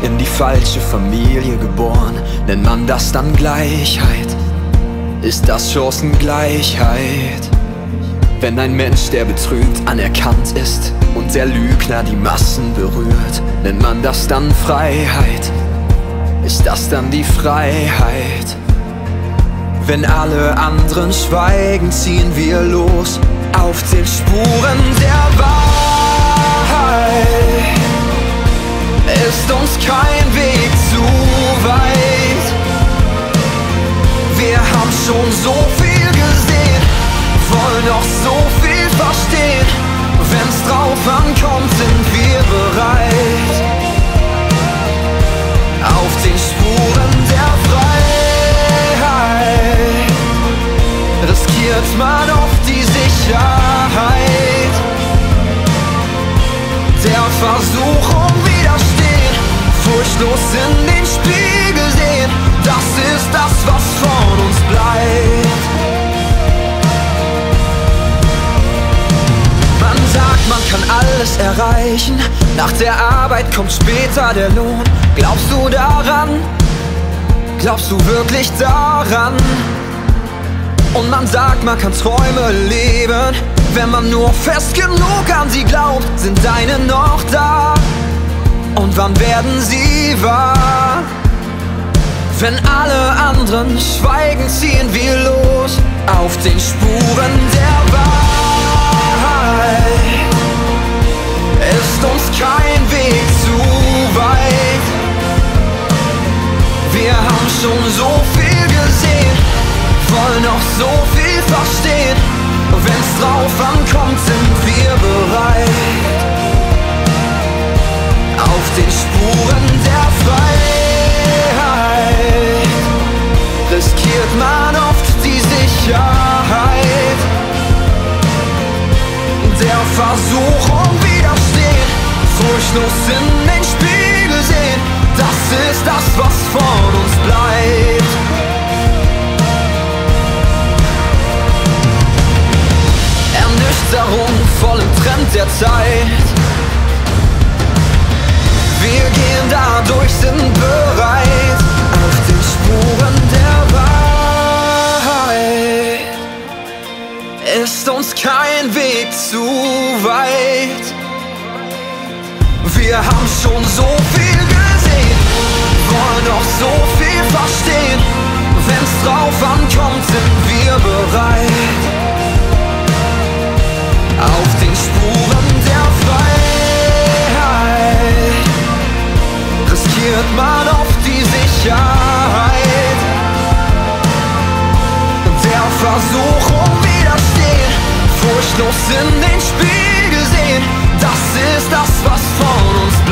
in die falsche Familie geboren. Nennt man das dann Gleichheit? Ist das Chancengleichheit? Wenn ein Mensch, der betrügt, anerkannt ist und der Lügner die Massen berührt, nennt man das dann Freiheit? Ist das dann die Freiheit? Wenn alle anderen schweigen, ziehen wir los auf den Spuren der Wahrheit. Ist uns kein Weg zu weit. Wir haben schon so viel gesehen, wollen noch so viel verstehen. Wenn's drauf ankommt, sind wir bereit. Auf den Spuren der Freiheit riskiert man oft die Sicherheit. Der Versuch widerstehen, furchtlos in den Spiegel sehen, das ist das, was von uns bleibt. Man sagt, man kann alles erreichen, nach der Arbeit kommt später der Lohn. Glaubst du daran? Glaubst du wirklich daran? Und man sagt, man kann Träume leben, wenn man nur fest genug an sie glaubt. Sind deine noch da? Und wann werden sie wahr? Wenn alle anderen schweigen, ziehen wir los auf den Spuren der Wahrheit. Ist uns kein Weg zu weit. Wir haben schon so viel gesehen, wollen noch so viel verstehen. Wenn's drauf ankommt, sind wir bereit. Auf den Spuren der Freiheit riskiert man oft die Sicherheit. Der Versuch widerstehen, furchtlos in den Spiegel sehen, das ist das, was von uns bleibt. Ernüchterung voll im Trend der Zeit. Wir gehen dadurch, sind bereit auf den Spuren der Wahrheit. Ist uns kein Weg zu weit. Wir haben schon so viel gesehen, wollen noch so viel verstehen. Wenn's drauf ankommt, sind wir bereit. Auf den Spuren der Freiheit riskiert man oft die Sicherheit. Der Versuch widerstehen, furchtlos in den Spiegel sehen, das ist das, was von uns